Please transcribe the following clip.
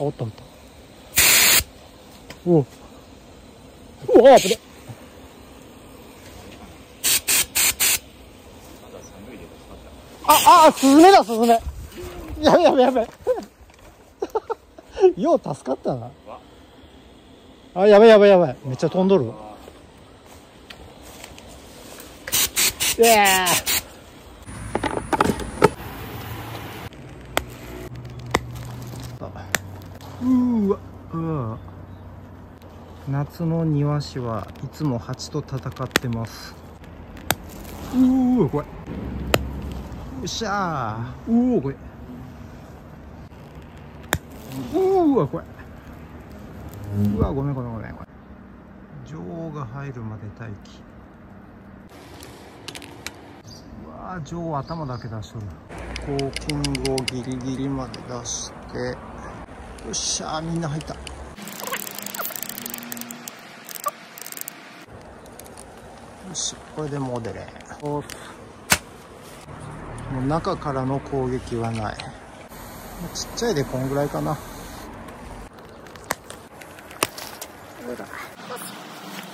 おったおった。おお。うわ、危ね。スズメだ、スズメ。やべやべやべ。よう助かったな。あ、やべやべやべ。めっちゃ飛んどる。夏の庭師はいつも蜂と戦ってます。これ。よっしゃー。これ。これ。ごめん。女王が入るまで待機。女王頭だけ出しとる。コーキングをギリギリまで出して、よっしゃー、みんな入った。よし、これでもう出れん。もう中からの攻撃はない。ちっちゃいでこんぐらいかな。